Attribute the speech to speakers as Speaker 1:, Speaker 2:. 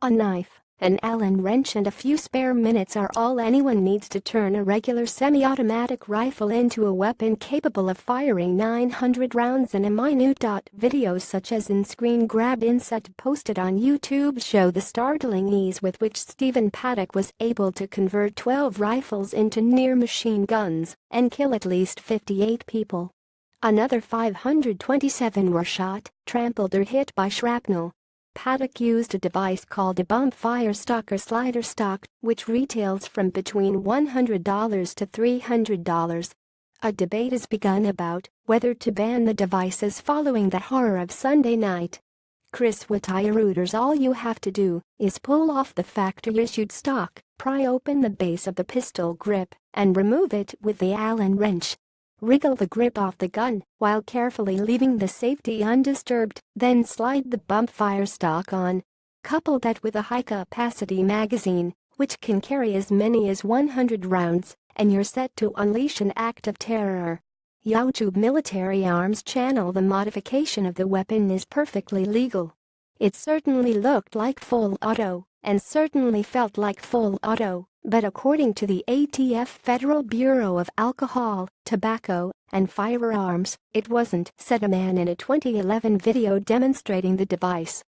Speaker 1: A knife, an Allen wrench and a few spare minutes are all anyone needs to turn a regular semi-automatic rifle into a weapon capable of firing 900 rounds in a minute. Videos such as in-screen grab inset posted on YouTube show the startling ease with which Stephen Paddock was able to convert 12 rifles into near machine guns and kill at least 58 people. Another 527 were shot, trampled or hit by shrapnel. Paddock used a device called a bump fire stock or slider stock, which retails from between $100 to $300. A debate has begun about whether to ban the devices following the horror of Sunday night. Chris Reuters: all you have to do is pull off the factory-issued stock, pry open the base of the pistol grip, and remove it with the Allen wrench. Wriggle the grip off the gun while carefully leaving the safety undisturbed, then slide the bump fire stock on. Couple that with a high-capacity magazine, which can carry as many as 100 rounds, and you're set to unleash an act of terror. YouTube Military Arms Channel: the modification of the weapon is perfectly legal. It certainly looked like full auto, and certainly felt like full auto. But according to the ATF Federal Bureau of Alcohol, Tobacco, and Firearms, it wasn't, said a man in a 2011 video demonstrating the device.